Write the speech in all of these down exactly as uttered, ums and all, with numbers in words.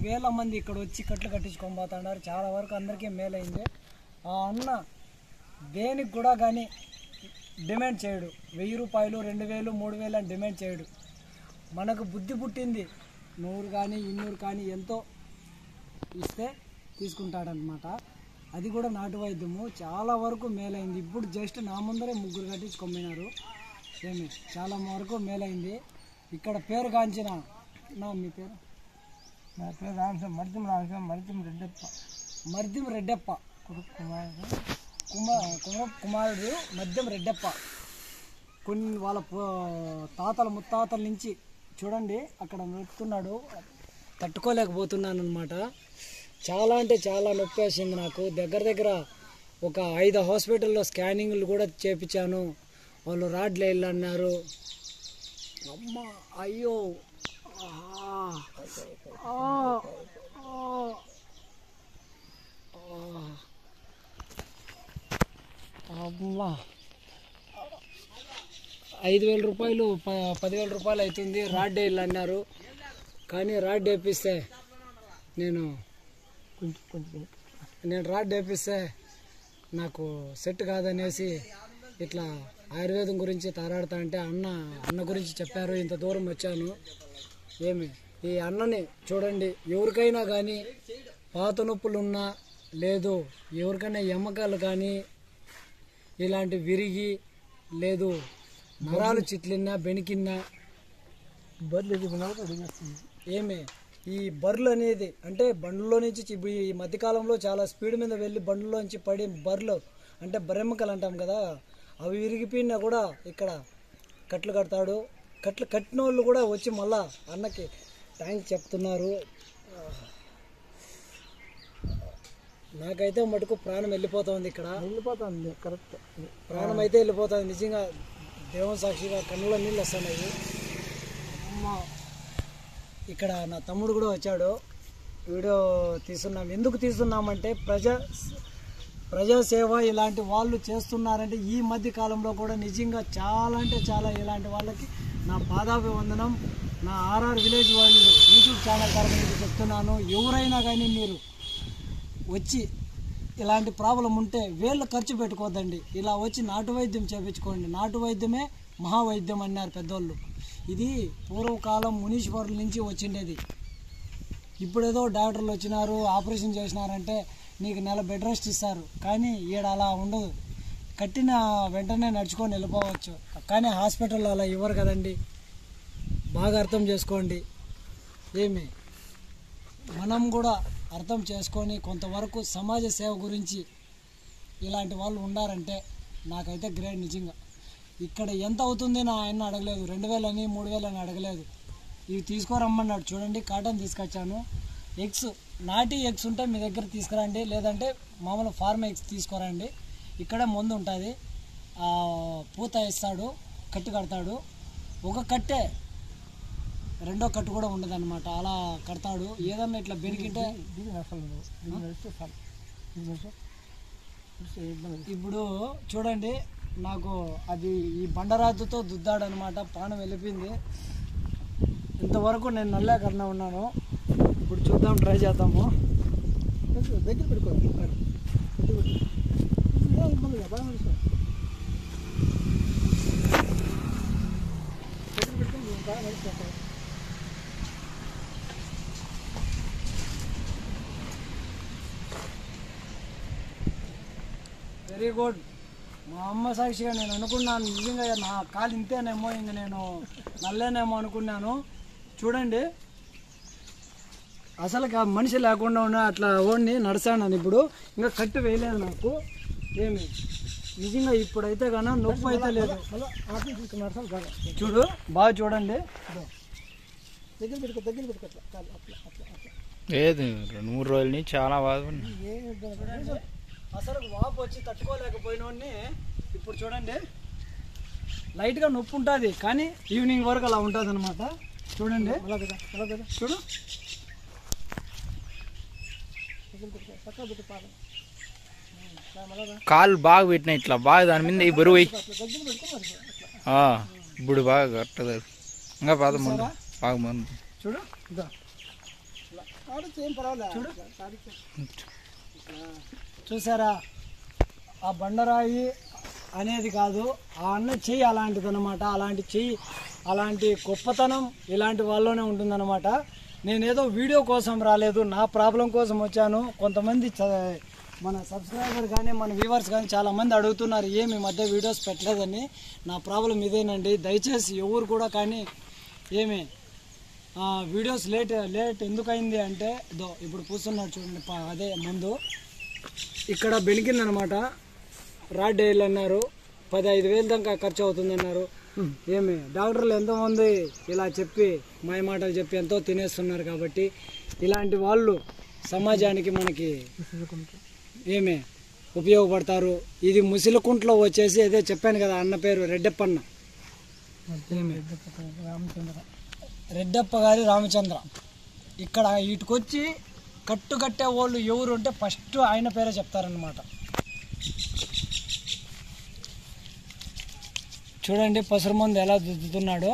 వేల మంది ఇక్కడ వచ్చి కట్లు కట్టించుకొని పోతున్నారు. చాలా వరకు అందరికీ మేలైంది. ఆ అన్న దేనికి కూడా కానీ డిమాండ్ చేయడు. వెయ్యి రూపాయలు రెండు వేలు మూడు వేలు అని డిమాండ్ చేయడు. మనకు బుద్ధి పుట్టింది నూరు కానీ ఇన్నూరు కానీ ఎంతో ఇస్తే తీసుకుంటాడనమాట. అది కూడా నాటు వైద్యము చాలా వరకు మేలైంది. ఇప్పుడు జస్ట్ నా ముందరే ముగ్గురు కట్టించుకొమ్మినారు. ఏమి చాలా వరకు మేలైంది. ఇక్కడ పేరు కాంచిన నా మీ పేరు నా పేరు రామస్వామి మరిదిం రామస్వామి మరిదిం రెడ్డప్ప మరిదిం రెడ్డప్ప కుమారుడు కుమార్ కుమారుడు మద్యం రెడ్డప్ప. కొన్ని వాళ్ళ తాతల ముత్తాతల నుంచి చూడండి అక్కడ నొప్పుతున్నాడు, తట్టుకోలేకపోతున్నాను అనమాట. చాలా అంటే చాలా నొప్పి వేసింది నాకు. దగ్గర దగ్గర ఒక ఐదు హాస్పిటల్లో స్కానింగ్లు కూడా చేపించాను. వాళ్ళు రాడ్లు వెళ్ళి అన్నారు. అమ్మ అయ్యో అమ్మా ఐదు వేల రూపాయలు ప పదివేల రూపాయలు అవుతుంది. రాడ్ వేయాలి అన్నారు. కానీ రాడ్ వేపిస్తే నేను నేను రాడ్ వేపిస్తే నాకు సెట్ కాదనేసి ఇట్లా ఆయుర్వేదం గురించి తారాడుతా అంటే అన్న అన్న గురించి చెప్పారు. ఇంత దూరం వచ్చాను. ఏమి ఈ అన్నని చూడండి, ఎవరికైనా కానీ పాత నొప్పులున్నా లేదు, ఎవరికైనా ఎమ్మకాలు కానీ ఇలాంటి విరిగి లేదు, నరాలు చిట్లిన్నా బెనికిన్నా బర్రెలు ఏమి ఈ బర్రెలు అనేది అంటే బండ్లో నుంచి ఈ మధ్యకాలంలో చాలా స్పీడ్ మీద వెళ్ళి బండ్లో నుంచి పడి బర్రెలు అంటే బరెమ్మకలు అంటాం కదా, అవి విరిగిపోయినా కూడా ఇక్కడ కట్లు కడతాడు. కట్లు కట్టిన వాళ్ళు కూడా వచ్చి మళ్ళా అన్నకి థ్యాంక్స్ చెప్తున్నారు. నాకైతే మటుకు ప్రాణం వెళ్ళిపోతుంది. ఇక్కడ వెళ్ళిపోతుంది కరెక్ట్, ప్రాణం అయితే వెళ్ళిపోతుంది నిజంగా. దేవుని సాక్షిగా కన్నుల నీళ్ళు వస్తున్నాయి. అమ్మ ఇక్కడ నా తమ్ముడు కూడా వచ్చాడు. వీడియో తీస్తున్నాం. ఎందుకు తీస్తున్నామంటే ప్రజా ప్రజాసేవ ఇలాంటి వాళ్ళు చేస్తున్నారంటే ఈ మధ్య కాలంలో కూడా నిజంగా చాలా అంటే చాలా ఇలాంటి వాళ్ళకి నా పాదాభివందనం. నా ఆర్ఆర్ విలేజ్ వాళ్ళు యూట్యూబ్ ఛానల్ తరఫున చెప్తున్నాను. ఎవరైనా కానీ మీరు వచ్చి ఇలాంటి ప్రాబ్లం ఉంటే వేళ్ళు ఖర్చు పెట్టుకోవద్దండి. ఇలా వచ్చి నాటు వైద్యం చేయించుకోండి. నాటు వైద్యమే మహావైద్యం అన్నారు పెద్దోళ్ళు. ఇది పూర్వకాలం మునీశ్వరుల నుంచి వచ్చిండేది. ఇప్పుడేదో డాక్టర్లు వచ్చినారు, ఆపరేషన్ చేసినారంటే నీకు నెల బెడ్ రెస్ట్ ఇస్తారు. కానీ ఈడ అలా ఉండదు. కట్టిన వెంటనే నడుచుకొని వెళ్ళిపోవచ్చు. కానీ హాస్పిటల్లో అలా ఇవ్వరు కదండి. బాగా అర్థం చేసుకోండి. ఏమి మనం కూడా అర్థం చేసుకొని కొంతవరకు సమాజ సేవ గురించి ఇలాంటి వాళ్ళు ఉండారంటే నాకైతే గ్రేట్ నిజంగా. ఇక్కడ ఎంత అవుతుంది నా ఆయన అడగలేదు. రెండు వేలని మూడు వేలని అడగలేదు. ఇవి తీసుకోరమ్మన్నాడు. చూడండి కాటన్ తీసుకొచ్చాను. ఎగ్స్ నాటి ఎగ్స్ ఉంటే మీ దగ్గర తీసుకురండి, లేదంటే మామూలు ఫార్మ్ ఎగ్స్ తీసుకురండి. ఇక్కడే మందు ఉంటుంది. పూత ఇస్తాడు, కట్టు కడతాడు. ఒక కట్టే రెండో కట్టు కూడా ఉండదు అనమాట. అలా కడతాడు. ఏదన్నా ఇట్లా బెనికింటే ఇప్పుడు చూడండి నాకు అది ఈ బండరాజుతో దుద్దాడు అనమాట. ప్రాణం వెళ్ళిపోయింది. ఇంతవరకు నేను నల్లేకన్నా ఉన్నాను. ఇప్పుడు చూద్దాం, ట్రై చేద్దాము. దగ్గర పెట్టుకోవాలి. Very good. మా అమ్మ సాక్షిగా నేను అనుకున్నాను నిజంగా నా కాలు ఇంతేనేమో, ఇంక నేను నల్లేనేమో అనుకున్నాను. చూడండి అసలు మనిషి లేకుండా ఉన్న అట్లా ఓడిని నడిచాను. ఇప్పుడు ఇంకా కట్టు వేయలేదు నాకు. ఏమి నిజంగా ఇప్పుడైతే కానీ నొప్పి అయితే లేదు. చూడు బాగా చూడండి. దగ్గర పెట్టుకో దగ్గర పెట్టుకో లేదు రెండు మూడు రోజుల నుంచి చాలా బాధపడి అసలు వాపు వచ్చి తట్టుకోలేకపోయినోడిని ఇప్పుడు చూడండి లైట్గా నొప్పి ఉంటుంది, కానీ ఈవినింగ్ వరకు అలా ఉంటుంది అనమాట. చూడండి చూడు కాళ్ళు బాగా పెట్టినా ఇట్లా బాగా దాని మీద ఈ బరువు ఇప్పుడు బాగా కట్టదు. ఇంకా పాత మందు బాగా మందు చూడు. ఆడచ్చు, ఏం పర్వాలేదు. చూడు. ఆడచ్చు. చూసారా, ఆ బండరాయి అనేది కాదు, ఆ అన్న చెయ్యి అలాంటిది అనమాట. అలాంటి చెయ్యి, అలాంటి గొప్పతనం ఇలాంటి వాళ్ళలోనే ఉంటుందన్నమాట. నేనేదో వీడియో కోసం రాలేదు, నా ప్రాబ్లం కోసం వచ్చాను. కొంతమంది చ- మన సబ్స్క్రైబర్ కానీ మన వ్యూవర్స్ కానీ చాలామంది అడుగుతున్నారు ఏమి ఈ మధ్య వీడియోస్ పెట్టలేదని. నా ప్రాబ్లం ఇదేనండి. దయచేసి ఎవరు కూడా కానీ ఏమి ఆ, వీడియోస్ లేట్ లేట్ ఎందుకు అయింది అంటే, ఇదో ఇప్పుడు పూస్తున్నాడు చూడండి, ప- అదే ముందు ఇక్కడ బెనికిందనమాట. రాడ్ డైల్ అన్నారు, పది ఐదు వేలు దాకా ఖర్చు అవుతుంది అన్నారు. ఏమి డాక్టర్లు ఎంతోమంది ఇలా చెప్పి మాయ మాటలు చెప్పి ఎంతో తినేస్తున్నారు. కాబట్టి ఇలాంటి వాళ్ళు సమాజానికి మనకి ఏమి ఉపయోగపడతారు. ఇది ముసిలకుంట్లో వచ్చేసి అదే చెప్పాను కదా, అన్న పేరు రెడ్డప్పన్న. ఏమి రామచంద్ర రెడ్డప్ప గారి రామచంద్ర. ఇక్కడ వీటికొచ్చి కట్టు కట్టే వాళ్ళు ఎవరు ఉంటే ఫస్ట్ ఆయన పేరే చెప్తారనమాట. చూడండి పసరు మందు ఎలా దుద్దుతున్నాడో.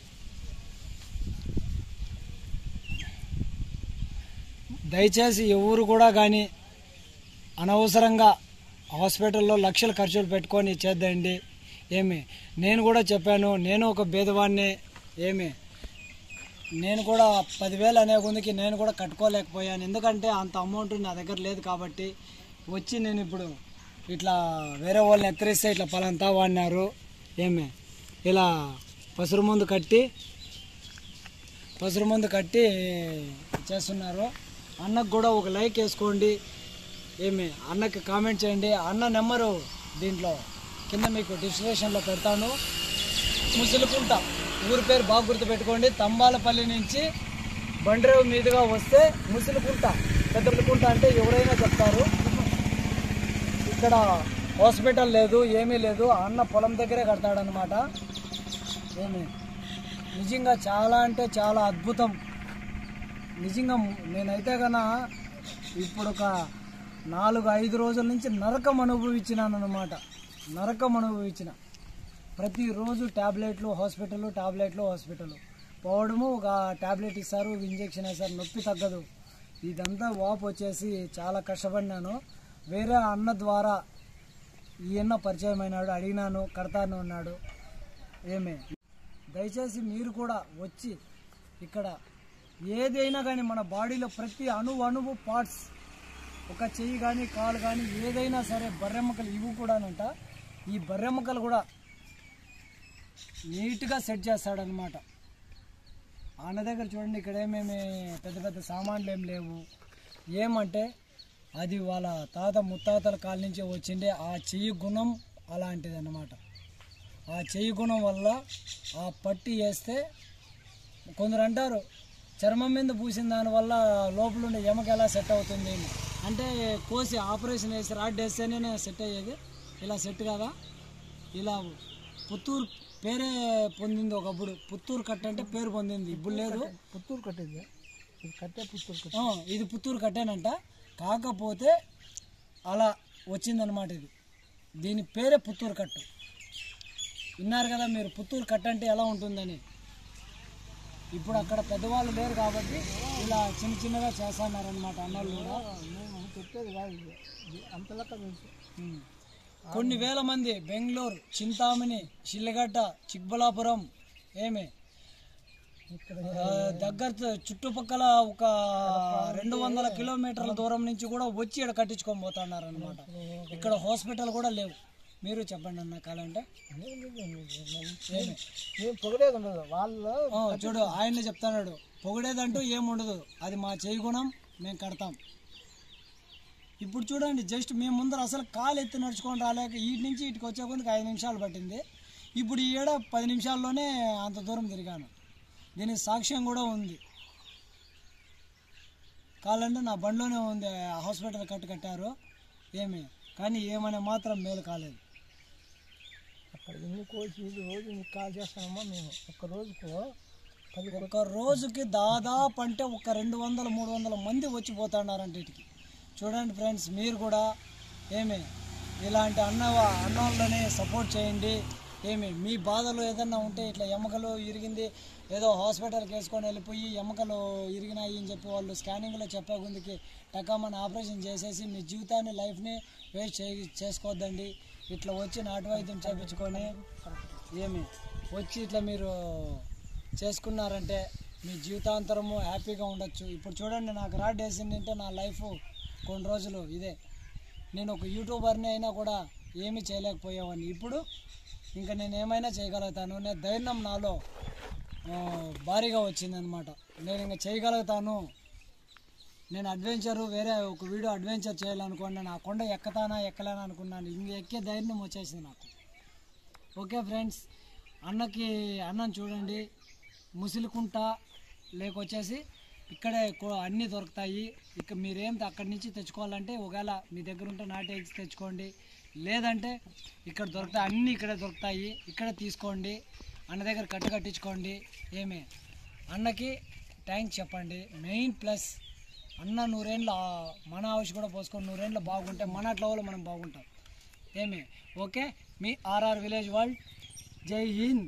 దయచేసి ఎవరు కూడా కానీ అనవసరంగా హాస్పిటల్లో లక్షలు ఖర్చులు పెట్టుకొని చేద్దండి. ఏమి నేను కూడా చెప్పాను, నేను ఒక భేదవాన్ని. ఏమి నేను కూడా పదివేలు అనే కొందికి నేను కూడా కట్టుకోలేకపోయాను, ఎందుకంటే అంత అమౌంట్ నా దగ్గర లేదు. కాబట్టి వచ్చి నేను ఇప్పుడు ఇట్లా వేరే వాళ్ళని ఎత్తరిస్తే ఇట్లా పలంతా వాడినారు. ఏమి ఇలా పసురు ముందు కట్టి పసురు ముందు కట్టి చేస్తున్నారు. అన్నకు కూడా ఒక లైక్ వేసుకోండి. ఏమి అన్నకి కామెంట్ చేయండి. అన్న నెంబరు దీంట్లో కింద మీకు డిస్క్రిప్షన్లో పెడతాను. ముసిలికుంట ఊరి పేరు బాగా గుర్తుపెట్టుకోండి. తంబాలపల్లి నుంచి బండ్రేవు మీదుగా వస్తే ముసిలికుంట, పెద్దకుంట అంటే ఎవరైనా చెప్తారు. ఇక్కడ హాస్పిటల్ లేదు, ఏమీ లేదు. అన్న పొలం దగ్గరే కడతాడనమాట. ఏమి నిజంగా చాలా అంటే చాలా అద్భుతం. నిజంగా నేనైతే కన్నా ఇప్పుడు ఒక నాలుగు ఐదు రోజుల నుంచి నరకం అనుభవించినాను అనమాట. నరకం అనుభవించిన ప్రతిరోజు ట్యాబ్లెట్లు హాస్పిటల్, ట్యాబ్లెట్లు హాస్పిటల్ పోవడము. ఒక ట్యాబ్లెట్ ఇస్తారు, ఇంజెక్షన్ వేస్తారు, నొప్పి తగ్గదు. ఇదంతా వాపు వచ్చేసి చాలా కష్టపడినాను. వేరే అన్న ద్వారా ఈయన పరిచయం అయినాడు, అడిగినాను, కడతాను అన్నాడు. ఏమే దయచేసి మీరు కూడా వచ్చి ఇక్కడ ఏదైనా కానీ మన బాడీలో ప్రతి అణువు అణువు పార్ట్స్, ఒక చెయ్యి కానీ కాలు కానీ ఏదైనా సరే, బర్రెమ్మకలు ఇవి కూడానంట. ఈ బర్రెమ్మకలు కూడా నీట్గా సెట్ చేస్తాడనమాట. ఆయన దగ్గర చూడండి, ఇక్కడ ఏమేమి పెద్ద పెద్ద సామాన్లు ఏం లేవు. ఏమంటే అది వాళ్ళ తాత ముత్తాతల కాల నుంచి వచ్చిండే ఆ చెయ్యి గుణం అలాంటిది అన్నమాట. ఆ చెయ్యి గుణం వల్ల ఆ పట్టి వేస్తే కొందరు అంటారు చర్మం మీద పూసిన దానివల్ల లోపల ఉండే ఎమక ఎలా సెట్ అవుతుంది అంటే, కోసి ఆపరేషన్ వేసి రాడ్ వేస్తేనే సెట్ అయ్యేది. ఇలా సెట్ కదా. ఇలా పుత్తూరు పేరే పొందింది ఒకప్పుడు. పుత్తూరు కట్ట అంటే పేరు పొందింది, ఇప్పుడు లేదు. పుత్తూరు కట్టేది, ఇది కట్టే పుత్తూరు కట్ట. ఆ, ఇది పుత్తూరు కట్టేనంట. కాకపోతే అలా వచ్చిందనమాట ఇది. దీని పేరే పుత్తూరు కట్టు. విన్నారు కదా మీరు, పుత్తూరు కట్ట అంటే ఎలా ఉంటుందని. ఇప్పుడు అక్కడ పెద్దవాళ్ళు లేరు కాబట్టి ఇలా చిన్న చిన్నగా చేస్తున్నారనమాట అన్నోళ్ళు కూడా. మేము చెప్పేది కాదు, ఇది ఇది అంత లెక్క తెలుసు. ఉమ్. కొన్ని వేల మంది బెంగళూరు, చింతామణి, శిల్లగడ్డ, చిక్బలాపురం ఏమి ఇక్కడ ఆ, దగ్గర చుట్టుపక్కల ఒక రెండు వందల కిలోమీటర్ల దూరం నుంచి కూడా వచ్చి ఇక్కడ కట్టించుకొని పోతున్నారు అనమాట. ఇక్కడ హాస్పిటల్ కూడా లేవు. మీరు చెప్పండి అన్న కాలంటే. మేము పొగడేది ఉండదు వాళ్ళు. ఆ, చూడు ఆయన్ని చెప్తున్నాడు, పొగిడేదంటూ ఏముండదు, అది మా చేయి గుణం, మేము కడతాం. ఇప్పుడు చూడండి, జస్ట్ మేము ముందర అసలు కాలు ఎత్తి నడుచుకొని రాలేక వీటి నుంచి ఇటుకు వచ్చే కొందుకు ఐదు నిమిషాలు పట్టింది. ఇప్పుడు ఈ ఏడ పది నిమిషాల్లోనే అంత దూరం తిరిగాను. దీనికి సాక్ష్యం కూడా ఉంది. కాలంటే నా బండిలోనే ఉంది, హాస్పిటల్ కట్టు కట్టారు ఏమి, కానీ ఏమైనా మాత్రం మేలు కాలేదు. అక్కడ ఎన్ని కోసి రోజు నీకు కాల్ చేస్తామమ్మా మేము. ఒక్క రోజుకు పది ఒక రోజుకి దాదాపు అంటే ఒక రెండు వందల మూడు వందల మంది వచ్చిపోతున్నారంటే ఇటుకి. చూడండి ఫ్రెండ్స్, మీరు కూడా ఏమి ఇలాంటి అన్న అన్నోళ్ళని సపోర్ట్ చేయండి. ఏమి మీ బాధలు ఏదన్నా ఉంటే ఇట్లా ఎముకలు ఇరిగింది ఏదో హాస్పిటల్కి వేసుకొని వెళ్ళిపోయి ఎముకలు ఇరిగినాయి అని చెప్పి వాళ్ళు స్కానింగ్లో చెప్పే ముందుకి టకామని ఆపరేషన్ చేసేసి మీ జీవితాన్ని లైఫ్ని వేస్ట్ చే చేసుకోవద్దండి. ఇట్లా వచ్చి నాటు వైద్యం చేయించుకొని ఏమి వచ్చి ఇట్లా మీరు చేసుకున్నారంటే మీ జీవితాంతరము హ్యాపీగా ఉండొచ్చు. ఇప్పుడు చూడండి, నాకు రాడ్ వేసిందంటే నా లైఫ్ కొన్ని రోజులు ఇదే. నేను ఒక యూట్యూబర్ని అయినా కూడా ఏమీ చేయలేకపోయేవాడిని. ఇప్పుడు ఇంకా నేను ఏమైనా చేయగలుగుతాను. నేను ధైర్యం నాలో భారీగా వచ్చిందనమాట. నేను ఇంకా చేయగలుగుతాను. నేను అడ్వెంచరు వేరే ఒక వీడియో అడ్వెంచర్ చేయాలనుకోండి, నేను ఆ కొండ ఎక్కతానా ఎక్కలేనా అనుకున్నాను. ఇంక ఎక్కే ధైర్యం వచ్చేసింది నాకు. ఓకే ఫ్రెండ్స్, అన్నకి అన్నం చూడండి, ముసిలికుంట లేకొచ్చేసి ఇక్కడే అన్నీ దొరుకుతాయి. ఇక మీరేం అక్కడి నుంచి తెచ్చుకోవాలంటే ఒకవేళ మీ దగ్గర ఉంటే నాటు ఎగ్స్ తెచ్చుకోండి, లేదంటే ఇక్కడ దొరుకుతాయి, అన్నీ ఇక్కడే దొరుకుతాయి. ఇక్కడే తీసుకోండి, అన్న దగ్గర కట్టు కట్టించుకోండి. ఏమి అన్నకి థ్యాంక్స్ చెప్పండి. మెయిన్ ప్లస్ అన్న నూరేళ్ళు మన ఆవిష్ కూడా పోసుకొని నూరేళ్ళు బాగుంటే మన అట్ల వాళ్ళు మనం బాగుంటాం. ఏమి ఓకే, మీ RR village world. Jai Hind.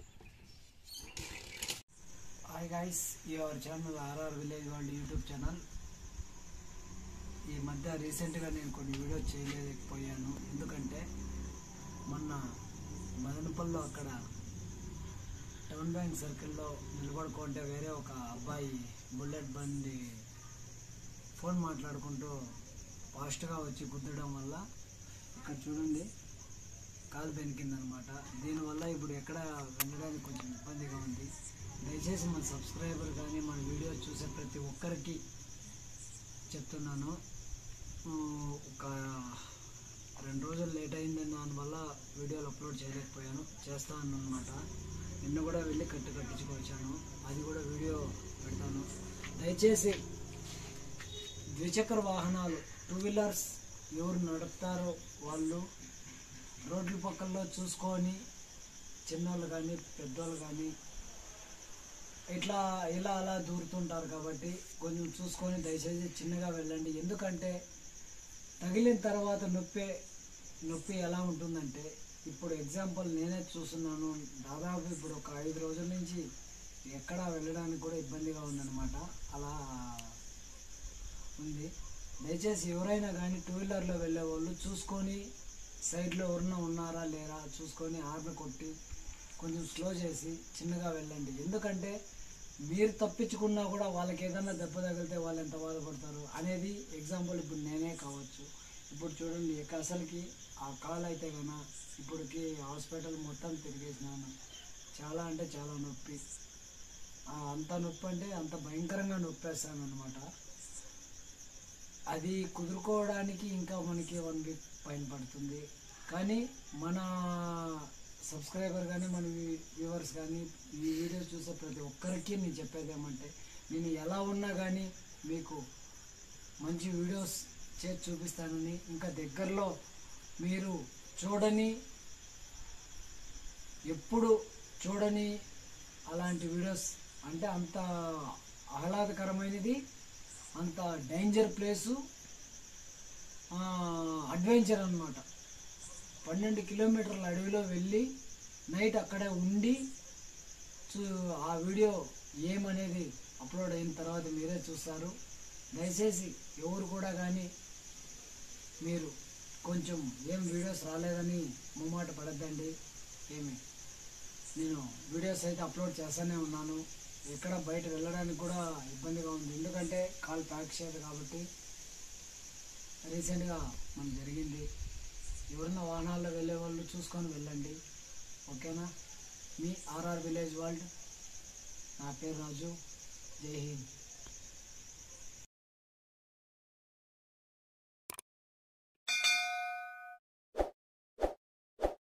Hi guys, your channel RR village world YouTube channel. ఈ మధ్య రీసెంట్గా నేను కొన్ని వీడియోస్ చేయలేకపోయాను, ఎందుకంటే మొన్న మదనపల్లిలో అక్కడ టౌన్ బ్యాంక్ సర్కిల్లో నిలబడుకుంటే వేరే ఒక అబ్బాయి బుల్లెట్ బండి ఫోన్ మాట్లాడుకుంటూ ఫాస్ట్గా వచ్చి గుద్దడం వల్ల ఇక్కడ చూడండి కాలు బెనికిందనమాట. దీనివల్ల ఇప్పుడు ఎక్కడ వెళ్ళడానికి కొంచెం ఇబ్బందిగా ఉంది. దయచేసి మన సబ్స్క్రైబర్ కానీ మన వీడియో చూసే ప్రతి ఒక్కరికి చెప్తున్నాను, ఒక రెండు రోజులు లేట్ అయింది, దానివల్ల వీడియోలు అప్లోడ్ చేయలేకపోయాను. చేస్తాను అనమాట. నిన్న కూడా వెళ్ళి కట్టు కట్టించుకొచ్చాను, అది కూడా వీడియో పెడతాను. దయచేసి ద్విచక్ర వాహనాలు టూ వీలర్స్ ఎవరు నడుపుతారో వాళ్ళు రోడ్ల పక్కల్లో చూసుకొని, చిన్నోళ్ళు కానీ పెద్దోళ్ళు కానీ ఇట్లా ఇలా అలా దూరుతుంటారు కాబట్టి కొంచెం చూసుకొని దయచేసి చిన్నగా వెళ్ళండి. ఎందుకంటే తగిలిన తర్వాత నొప్పి నొప్పి ఎలా ఉంటుందంటే, ఇప్పుడు ఎగ్జాంపుల్ నేనే చూస్తున్నాను, దాదాపు ఇప్పుడు ఒక ఐదు రోజుల నుంచి ఎక్కడా వెళ్ళడానికి కూడా ఇబ్బందిగా ఉందన్నమాట. అలా ఉంది. దయచేసి ఎవరైనా కానీ టూ వీలర్లో వెళ్ళే వాళ్ళు చూసుకొని సైడ్లో ఎవరన్నా ఉన్నారా లేరా చూసుకొని హార్న్ కొట్టి కొంచెం స్లో చేసి చిన్నగా వెళ్ళండి. ఎందుకంటే మీరు తప్పించుకున్నా కూడా వాళ్ళకి ఏదన్నా దెబ్బ తగిలితే వాళ్ళు ఎంత బాధపడతారు అనేది ఎగ్జాంపుల్ ఇప్పుడు నేనే కావచ్చు. ఇప్పుడు చూడండి, ఇక అసలుకి ఆ కాలు అయితే కన్నా ఇప్పటికి హాస్పిటల్ మొత్తం తిరిగేసినాను. చాలా అంటే చాలా నొప్పి, అంత నొప్పి అంటే అంత భయంకరంగా నొప్పేస్తాను అనమాట. అది కుదురుకోవడానికి ఇంకా మనకి వన్ వీక్ పైన పడుతుంది. కానీ మన సబ్స్క్రైబర్ కానీ మన వ్యూవర్స్ కానీ ఈ వీడియో చూసే ప్రతి ఒక్కరికి నేను చెప్పేది ఏమంటే, నేను ఎలా ఉన్నా కానీ మీకు మంచి వీడియోస్ చేసి చూపిస్తానని, ఇంకా దగ్గరలో మీరు చూడని ఎప్పుడు చూడని అలాంటి వీడియోస్, అంటే అంత ఆహ్లాదకరమైనది, అంత డేంజర్ ప్లేసు, అడ్వెంచర్ అన్నమాట. పన్నెండు కిలోమీటర్ల అడవిలో వెళ్ళి నైట్ అక్కడే ఉండి చూ ఆ వీడియో ఏమనేది అప్లోడ్ అయిన తర్వాత మీరే చూస్తారు. దయచేసి ఎవరు కూడా కానీ మీరు కొంచెం ఏం వీడియోస్ రాలేదని మొమ్మాట పడద్దండి. ఏమి నేను వీడియోస్ అయితే అప్లోడ్ చేస్తూనే ఉన్నాను. ఎక్కడ బయట వెళ్ళడానికి కూడా ఇబ్బందిగా ఉంది, ఎందుకంటే కాల్ ప్యాక్ చేయదు కాబట్టి. రీసెంట్గా మనకు జరిగింది. ఎవరన్నా వాహనాల్లో వెళ్ళే వాళ్ళు చూసుకొని వెళ్ళండి, ఓకేనా. మీ ఆర్ఆర్ విలేజ్ వరల్డ్. నా పేరు రాజు. జై హింద్.